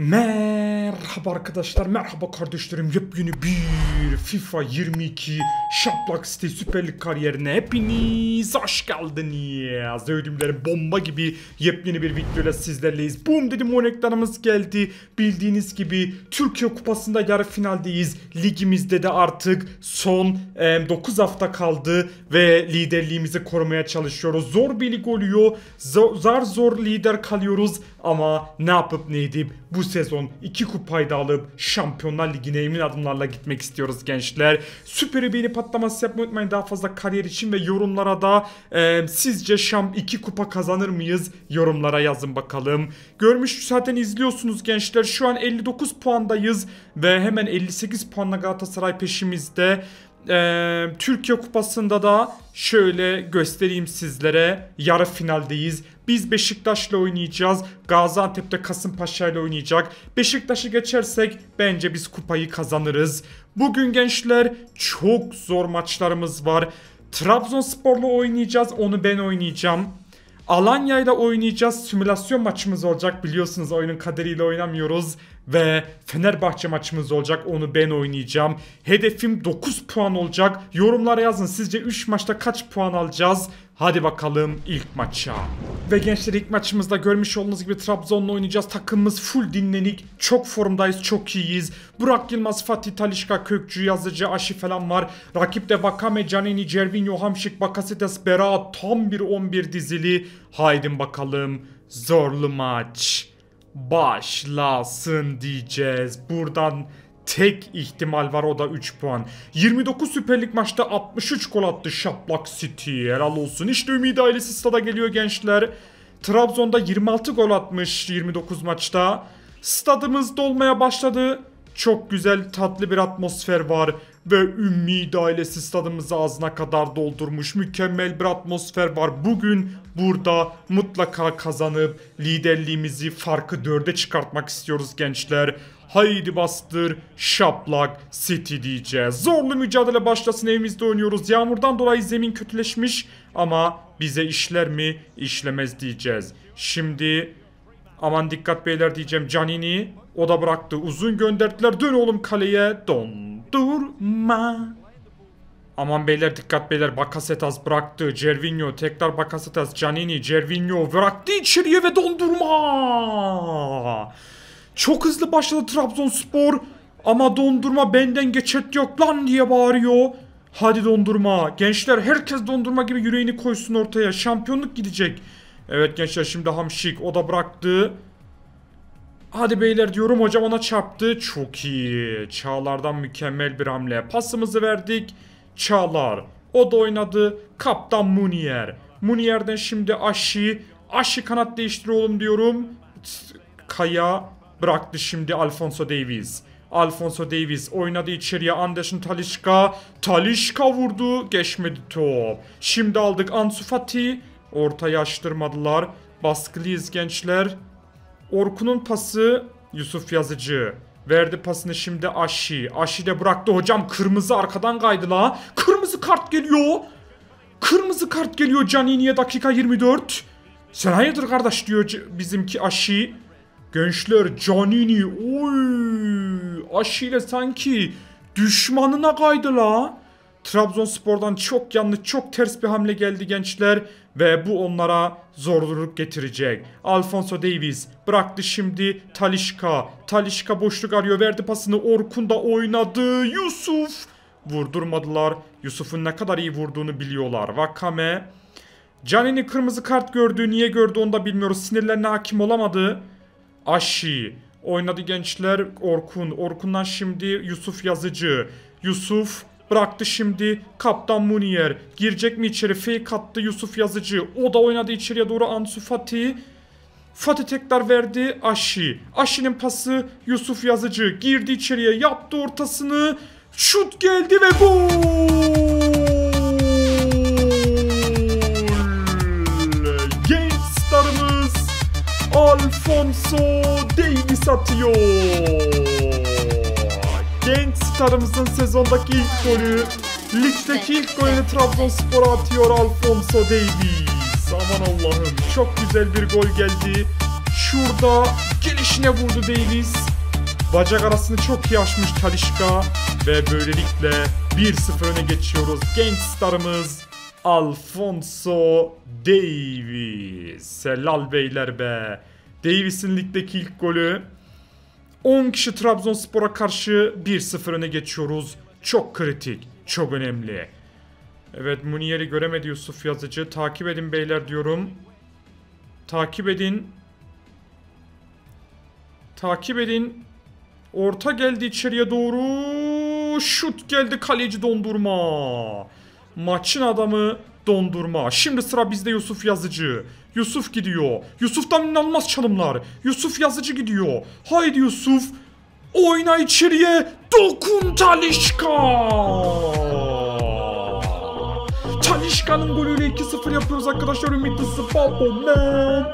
Merhaba arkadaşlar, merhaba kardeşlerim. Yepyeni bir FIFA 22 Şaplak City Süper Lig kariyerine hepiniz hoş geldiniz. Ödümlerim bomba gibi yepyeni bir videoyla sizlerleyiz. Boom dedim, o ekranımız geldi. Bildiğiniz gibi Türkiye Kupası'nda yarı finaldeyiz. Ligimizde de artık son 9 hafta kaldı ve liderliğimizi korumaya çalışıyoruz. Zor bir lig oluyor. Zor lider kalıyoruz ama ne yapıp ne edip bu sezon 2 kupayı da alıp Şampiyonlar Ligi'ne emin adımlarla gitmek istiyoruz gençler. Süper beğeni patlaması yapmayı unutmayın daha fazla kariyer için ve yorumlara da sizce 2 kupa kazanır mıyız? Yorumlara yazın bakalım. Görmüş zaten izliyorsunuz gençler. Şu an 59 puandayız ve hemen 58 puanla Galatasaray peşimizde. Türkiye Kupası'nda da şöyle göstereyim sizlere, yarı finaldeyiz. Biz Beşiktaş'la oynayacağız. Gaziantep'te Kasımpaşa'yla oynayacak. Beşiktaş'ı geçersek bence biz kupayı kazanırız. Bugün gençler çok zor maçlarımız var. Trabzonspor'la oynayacağız, onu ben oynayacağım. Alanya'yla oynayacağız. Simülasyon maçımız olacak. Biliyorsunuz oyunun kaderiyle oynamıyoruz. Ve Fenerbahçe maçımız olacak. Onu ben oynayacağım. Hedefim 9 puan olacak. Yorumlara yazın. Sizce 3 maçta kaç puan alacağız? Hadi bakalım ilk maça. Ve gençler ilk maçımızda görmüş olduğunuz gibi Trabzon'la oynayacağız. Takımımız full dinlenik. Çok formdayız. Çok iyiyiz. Burak Yılmaz, Fatih Talişka, Kökçü, Yazıcı, Aşı falan var. Rakipte Vakame, Canini, Cervinho, Hamşik, Bakasetas, Berat. Tam bir 11 dizili. Haydi bakalım. Zorlu maç başlasın diyeceğiz. Buradan tek ihtimal var, o da 3 puan. 29 Süper Lig maçta 63 gol attı Şaplak City. Helal olsun. İşte Ümidi ailesi stada geliyor gençler. Trabzon'da 26 gol atmış 29 maçta. Stadımız dolmaya başladı. Çok güzel, tatlı bir atmosfer var. Ve Ümidi ailesi stadımızı ağzına kadar doldurmuş. Mükemmel bir atmosfer var. Bugün burada mutlaka kazanıp liderliğimizi, farkı 4'e çıkartmak istiyoruz gençler. Haydi bastır Şaplak City diyeceğiz. Zorlu mücadele başlasın, evimizde oynuyoruz. Yağmurdan dolayı zemin kötüleşmiş ama bize işler mi? İşlemez diyeceğiz. Şimdi aman dikkat beyler diyeceğim. Canini, o da bıraktı. Uzun gönderdiler. Dön oğlum kaleye. Dondurma. Aman beyler dikkat beyler. Bakasetas bıraktı. Cervinho tekrar Bakasetas. Canini, Cervinho bıraktı içeriye ve dondurma. Çok hızlı başladı Trabzonspor. Ama dondurma benden geçet yok lan diye bağırıyor. Hadi dondurma. Gençler herkes dondurma gibi yüreğini koysun ortaya. Şampiyonluk gidecek. Evet gençler, şimdi Hamşik, o da bıraktı. Hadi beyler diyorum, hocam ona çarptı. Çok iyi. Çağlar'dan mükemmel bir hamle. Pasımızı verdik. Çağlar, o da oynadı. Kaptan Munier. Munier'den şimdi Aşı. Aşı kanat değiştir oğlum diyorum. Kaya bıraktı şimdi Alphonso Davies. Alphonso Davies oynadı içeriye. Anderson Talisca. Talisca vurdu. Geçmedi top. Şimdi aldık Ansu Fati. Ortayı açtırmadılar. Baskılıyız gençler. Orkun'un pası, Yusuf Yazıcı. Verdi pasını şimdi Aşı. Aşı de bıraktı hocam. Kırmızı arkadan kaydı la. Kırmızı kart geliyor. Kırmızı kart geliyor Canini'ye dakika 24. Sen hayırdır kardeş diyor bizimki Aşı. Gençler Canini. Oy. Aşı ile sanki düşmanına kaydı la. Trabzonspor'dan çok yanlış, çok ters bir hamle geldi gençler. Ve bu onlara zorluk getirecek. Alphonso Davies bıraktı şimdi Talisca. Talisca boşluk arıyor, verdi pasını. Orkun da oynadı. Yusuf. Vurdurmadılar. Yusuf'un ne kadar iyi vurduğunu biliyorlar. Vakame. Canini kırmızı kart gördü. Niye gördü onu da bilmiyoruz. Sinirlerine hakim olamadı. Aşı oynadı gençler. Orkun. Orkun'dan şimdi Yusuf Yazıcı. Yusuf bıraktı şimdi Kaptan Munier. Girecek mi içeri? Fake attı Yusuf Yazıcı. O da oynadı içeriye doğru Ansu Fati. Fati tekrar verdi Aşı. Aşı'nın pası Yusuf Yazıcı. Girdi içeriye, yaptı ortasını. Şut geldi ve gol! Genç starımız Alphonso Davies atıyor. Genç starımızın sezondaki ilk golü, ligdeki ilk golünü Trabzonspor'a atıyor Alphonso Davies. Aman Allah'ım, çok güzel bir gol geldi. Şurada gelişine vurdu Davis. Bacak arasını çok iyi açmış Talisca. Ve böylelikle 1-0 öne geçiyoruz. Genç starımız Alphonso Davies. Helal beyler be. Davies'in ligdeki ilk golü. 10 kişi Trabzonspor'a karşı 1-0 öne geçiyoruz. Çok kritik, çok önemli. Evet, Munier'i göremedi Yusuf Yazıcı. Takip edin beyler diyorum. Takip edin. Takip edin. Orta geldi içeriye doğru. Şut geldi, kaleci dondurma. Maçın adamı dondurma. Şimdi sıra bizde Yusuf Yazıcı. Yusuf gidiyor. Yusuf'tan inanılmaz çalımlar. Yusuf Yazıcı gidiyor. Haydi Yusuf. Oyna içeriye. Dokun Talisca. Talisca'nın golüyle 2-0 yapıyoruz arkadaşlar. Ümitli Spalbo man.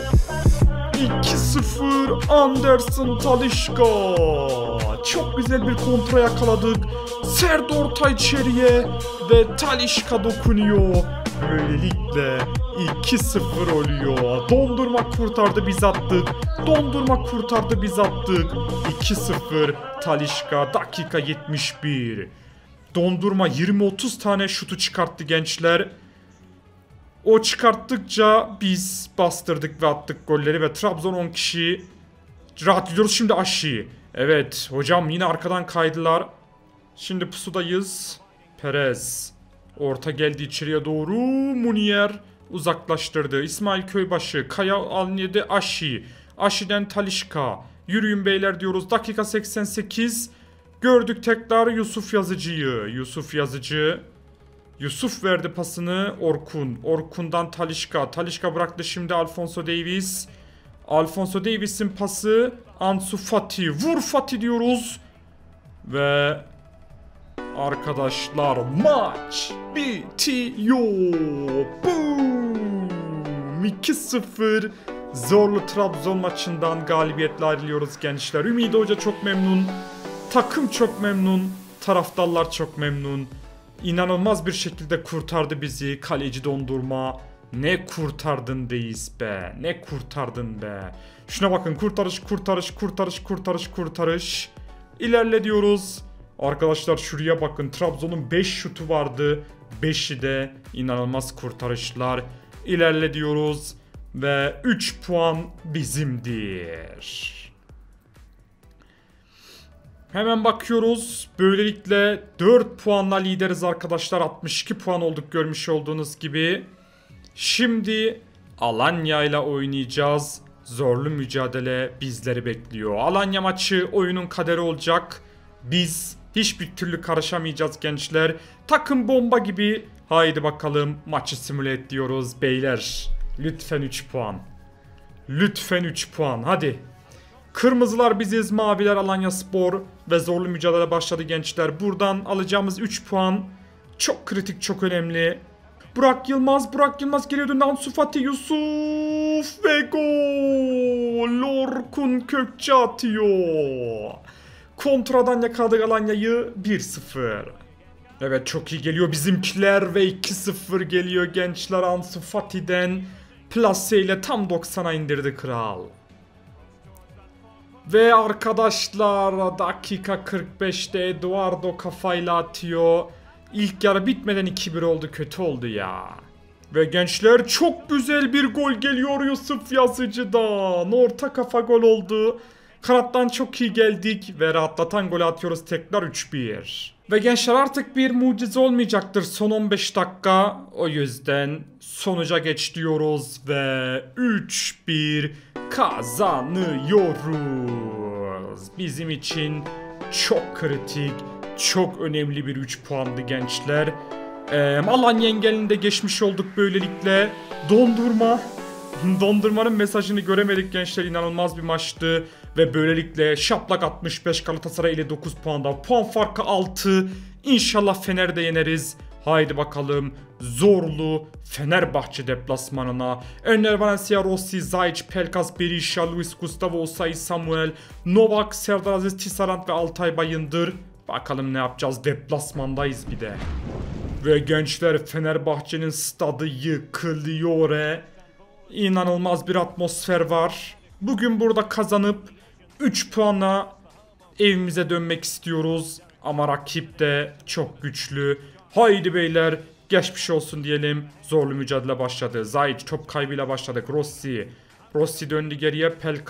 2-0 Anderson Talisca. Çok güzel bir kontra yakaladık. Sert orta içeriye ve Talisca dokunuyor. Böylelikle 2-0 oluyor. Dondurma kurtardı, biz attık. Dondurma kurtardı, biz attık. 2-0 Talisca, dakika 71. Dondurma 20-30 tane şutu çıkarttı gençler. O çıkarttıkça biz bastırdık ve attık golleri ve Trabzon 10 kişi rahat gidiyoruz. Şimdi Aşi. Evet hocam, yine arkadan kaydılar. Şimdi pusudayız. Perez. Orta geldi içeriye doğru. Munier uzaklaştırdı. İsmail Köybaşı. Kaya Alnyede Aşi. Aşi'den Talisca. Yürüyün beyler diyoruz. Dakika 88. Gördük tekrar Yusuf Yazıcı'yı. Yusuf Yazıcı. Yusuf verdi pasını Orkun. Orkun'dan Talisca. Talisca bıraktı şimdi Alphonso Davies. Alphonso Davies'in pası Ansu Fati. Vur Fati diyoruz. Ve arkadaşlar maç bitiyor. Boom. 2-0. Zorlu Trabzon maçından galibiyetle ayrılıyoruz gençler. Ümidi Hoca çok memnun. Takım çok memnun. Taraftarlar çok memnun. İnanılmaz bir şekilde kurtardı bizi. Kaleci dondurma. Ne kurtardın Deis be. Ne kurtardın be. Şuna bakın, kurtarış kurtarış kurtarış kurtarış kurtarış. İlerle diyoruz. Arkadaşlar şuraya bakın. Trabzon'un 5 şutu vardı. 5'i de inanılmaz kurtarışlar. İlerle diyoruz. Ve 3 puan bizimdir. Hemen bakıyoruz. Böylelikle 4 puanla lideriz arkadaşlar. 62 puan olduk görmüş olduğunuz gibi. Şimdi Alanya ile oynayacağız. Zorlu mücadele bizleri bekliyor. Alanya maçı oyunun kaderi olacak. Biz hiçbir türlü karışamayacağız gençler. Takım bomba gibi. Haydi bakalım maçı simüle ediyoruz beyler. Lütfen 3 puan. Lütfen 3 puan. Hadi. Kırmızılar biziz, maviler Alanyaspor ve zorlu mücadele başladı gençler. Buradan alacağımız 3 puan çok kritik, çok önemli. Burak Yılmaz geliyor döndü. Ansu Fati, Yusuf ve gol. Orkun Kökçe atıyor. Kontradan yakaladık Alanya'yı 1-0. Evet, çok iyi geliyor bizimkiler ve 2-0 geliyor gençler. Ansu Fati'den plase ile tam 90'a indirdi kral. Ve arkadaşlar dakika 45'te Eduardo kafayla atıyor. İlk yarı bitmeden 2-1 oldu, kötü oldu ya. Ve gençler çok güzel bir gol geliyor Yusuf Yazıcı'dan. Orta kafa gol oldu. Kanattan çok iyi geldik ve rahatlatan golü atıyoruz tekrar 3-1. Ve gençler artık bir mucize olmayacaktır son 15 dakika. O yüzden sonuca geç diyoruz ve 3-1 kazanıyoruz. Bizim için çok kritik, çok önemli bir 3 puandı gençler. Alanya engelini de geçmiş olduk böylelikle. Dondurmanın mesajını göremedik gençler, inanılmaz bir maçtı. Ve böylelikle şaplak 65 Galatasaray ile 9 puanda. Puan farkı 6. İnşallah Fener'de yeneriz. Haydi bakalım zorlu Fenerbahçe deplasmanına. Enner Valencia, Rossi, Zayç, Pelkas, Berisha, Luis Gustavo, Osayi, Samuel, Novak, Serdar Aziz, Tisarant ve Altay Bayındır. Bakalım ne yapacağız, deplasmandayız bir de. Ve gençler Fenerbahçe'nin stadı yıkılıyor. İnanılmaz bir atmosfer var. Bugün burada kazanıp 3 puanla evimize dönmek istiyoruz. Ama rakip de çok güçlü. Haydi beyler, geçmiş olsun diyelim. Zorlu mücadele başladı. Zayt top kaybıyla başladık. Rossi döndü geriye.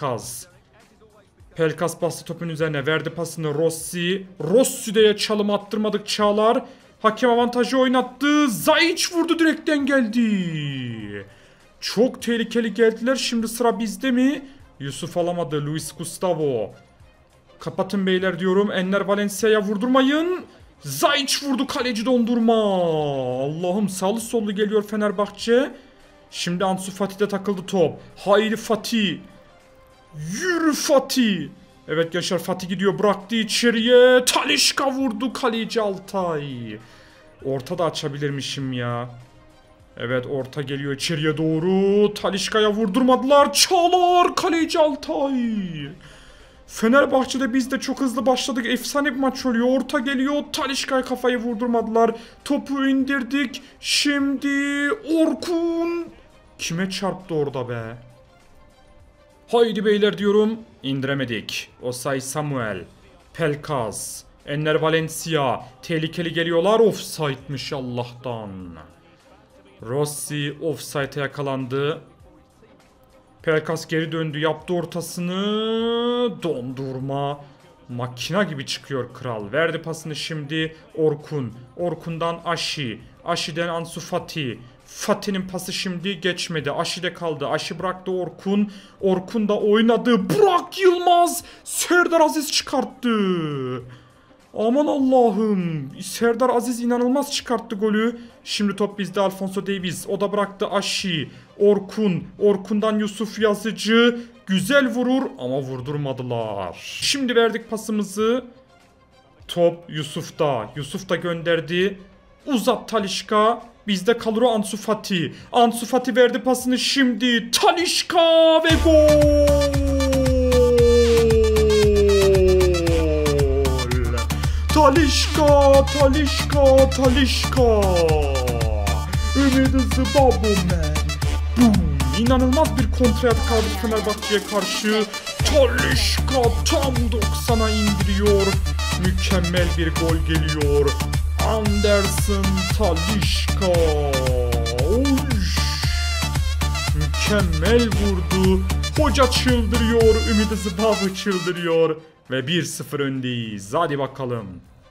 Pelkas bastı topun üzerine. Verdi pasını Rossi'de çalım attırmadık Çağlar. Hakem avantajı oynattı. Zayt vurdu, direkten geldi. Çok tehlikeli geldiler. Şimdi sıra bizde mi? Yusuf alamadı. Luis Gustavo. Kapatın beyler diyorum. Enner Valencia'ya vurdurmayın. Zayt vurdu, kaleci dondurma. Allah'ım, sağlı sollu geliyor Fenerbahçe. Şimdi Ansu Fati'de takıldı top. Haydi Fatih. Yürü Fatih. Evet gençler, Fatih gidiyor, bıraktı içeriye. Talisca vurdu, kaleci Altay. Orta da açabilirmişim ya. Evet, orta geliyor içeriye doğru. Talisca'ya vurdurmadılar. Çağlar, kaleci Altay. Fenerbahçe'de biz de çok hızlı başladık. Efsane bir maç oluyor. Orta geliyor. Talisca'ya kafayı vurdurmadılar. Topu indirdik. Şimdi Orkun. Kime çarptı orada be? Haydi beyler diyorum. İndiremedik. Osay Samuel. Pelkas. Enner Valencia. Tehlikeli geliyorlar. Offside'miş Allah'tan. Rossi offside'e yakalandı. Pelkas geri döndü. Yaptı ortasını. Dondurma. Makina gibi çıkıyor kral. Verdi pasını şimdi Orkun. Orkun'dan Ashi. Ashi'den Ansu Fati. Fatih'in pası şimdi geçmedi. Aşi'de kaldı. Aşi bıraktı Orkun. Orkun da oynadı. Burak Yılmaz. Serdar Aziz çıkarttı. Aman Allah'ım. Serdar Aziz inanılmaz çıkarttı golü. Şimdi top bizde, Alfonso Davies. O da bıraktı Aşi. Orkun. Orkun'dan Yusuf Yazıcı. Güzel vurur ama vurdurmadılar. Şimdi verdik pasımızı. Top Yusuf'ta. Yusuf da gönderdi. Uzat Talisca. Bizde kalır o Ansu Fati. Ansu Fati verdi pasını şimdi. Talisca ve gol. Talisca. Ümit hızı Babumen. İnanılmaz bir kontrayak kaldı Fenerbahçe'ye karşı. Talisca tam 90'a indiriyor. Mükemmel bir gol geliyor. Anderson Talisca. Mükemmel vurdu. Hoca çıldırıyor. Ümit Zıbabı çıldırıyor. Ve 1-0 öndeyiz. Hadi bakalım.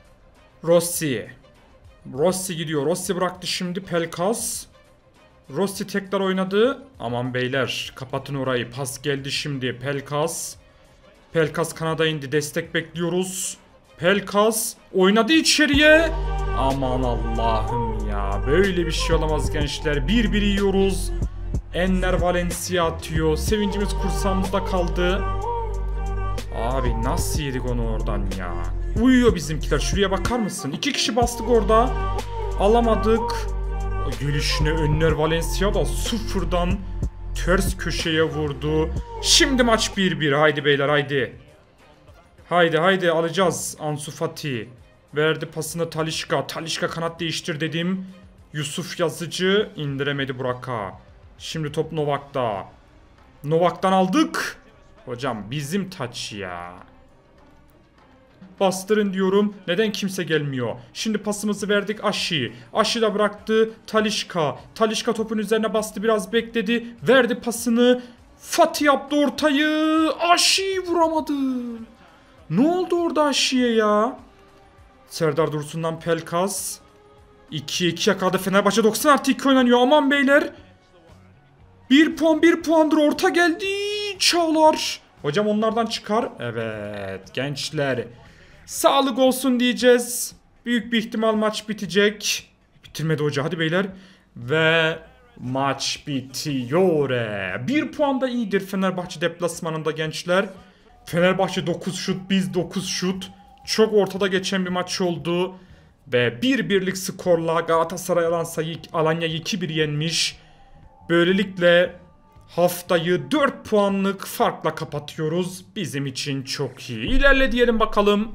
Rossi gidiyor. Rossi bıraktı şimdi Pelkas. Rossi tekrar oynadı. Aman beyler, kapatın orayı. Pas geldi şimdi. Pelkas kanada indi. Destek bekliyoruz. Pelkas oynadı içeriye. Aman Allah'ım ya. Böyle bir şey olamaz gençler. 1-1 yiyoruz. Enner Valencia atıyor. Sevincimiz kursağımızda kaldı. Abi nasıl yedik onu oradan ya. Uyuyor bizimkiler. Şuraya bakar mısın? 2 kişi bastık orada. Alamadık. O gelişine Enner Valencia da sıfırdan ters köşeye vurdu. Şimdi maç 1-1. Haydi beyler haydi. Haydi alacağız. Ansu Fati. Verdi pasını Talisca. Talisca kanat değiştir dedim. Yusuf Yazıcı indiremedi Burak'a. Şimdi top Novak'ta. Novak'tan aldık. Hocam bizim taç ya. Bastırın diyorum. Neden kimse gelmiyor? Şimdi pasımızı verdik Aşi. Aşi de bıraktı Talisca. Talisca topun üzerine bastı, biraz bekledi. Verdi pasını. Fatih yaptı ortayı. Aşi vuramadı. Ne oldu orada Aşi'ye ya? Serdar Dursun'dan Pelkas. 2-2 yakaladı Fenerbahçe. 90+2 oynanıyor. Aman beyler. 1 puandır. Orta geldi. Çağlar. Hocam onlardan çıkar. Evet gençler. Sağlık olsun diyeceğiz. Büyük bir ihtimal maç bitecek. Bitirmedi hoca, hadi beyler. Ve maç bitiyor. 1 puan da iyidir Fenerbahçe deplasmanında gençler. Fenerbahçe 9 şut, biz 9 şut. Çok ortada geçen bir maç oldu. Ve 1-1'lik skorla Galatasaray Alanya'yı 2-1 yenmiş. Böylelikle haftayı 4 puanlık farkla kapatıyoruz. Bizim için çok iyi. İlerle diyelim bakalım.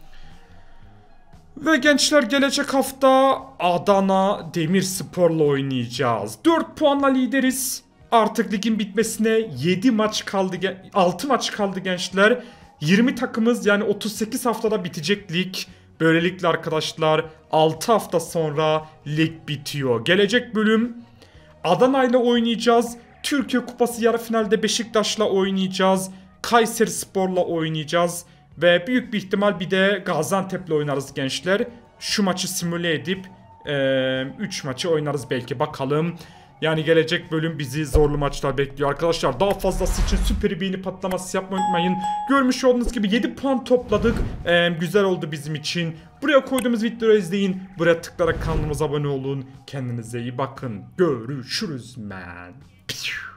Ve gençler, gelecek hafta Adana Demirspor'la oynayacağız. 4 puanla lideriz. Artık ligin bitmesine 7 maç kaldı, 6 maç kaldı gençler. 20 takımız, yani 38 haftada bitecek lig. Böylelikle arkadaşlar 6 hafta sonra lig bitiyor. Gelecek bölüm Adana ile oynayacağız. Türkiye Kupası yarı finalde Beşiktaş'la oynayacağız. Kayserispor'la oynayacağız. Ve büyük bir ihtimal bir de Gaziantep'le oynarız gençler. Şu maçı simüle edip 3 maçı oynarız belki, bakalım. Yani gelecek bölüm bizi zorlu maçlar bekliyor arkadaşlar. Daha fazlası için süper beğeni patlaması yapmayı unutmayın. Görmüş olduğunuz gibi 7 puan topladık. Güzel oldu bizim için. Buraya koyduğumuz videoları izleyin. Buraya tıklayarak kanalımıza abone olun. Kendinize iyi bakın. Görüşürüz man.